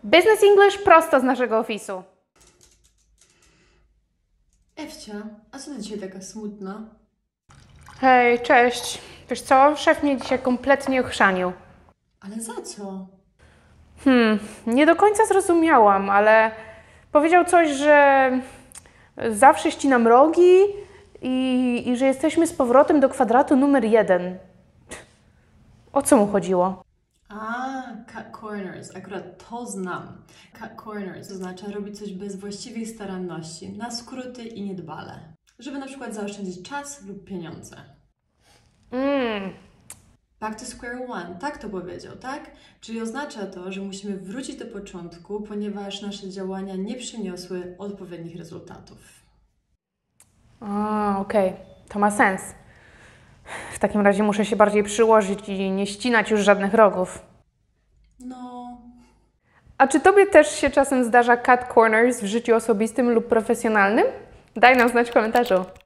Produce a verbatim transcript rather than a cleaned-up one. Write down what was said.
Business English prosto z naszego ofisu. Ewcia, a co ty dzisiaj taka smutna? Hej, cześć. Wiesz co, szef mnie dzisiaj kompletnie ochrzanił. Ale za co? Hmm, nie do końca zrozumiałam, ale powiedział coś, że zawsze ścinam rogi i, i że jesteśmy z powrotem do kwadratu numer jeden. O co mu chodziło? A, cut corners. Akurat to znam. Cut corners oznacza robić coś bez właściwej staranności, na skróty i niedbale. Żeby na przykład zaoszczędzić czas lub pieniądze. Mm, Back to square one. Tak to powiedział, tak? Czyli oznacza to, że musimy wrócić do początku, ponieważ nasze działania nie przyniosły odpowiednich rezultatów. a, okej, to ma sens. W takim razie muszę się bardziej przyłożyć i nie ścinać już żadnych rogów. No... A czy tobie też się czasem zdarza cut corners w życiu osobistym lub profesjonalnym? Daj nam znać w komentarzu.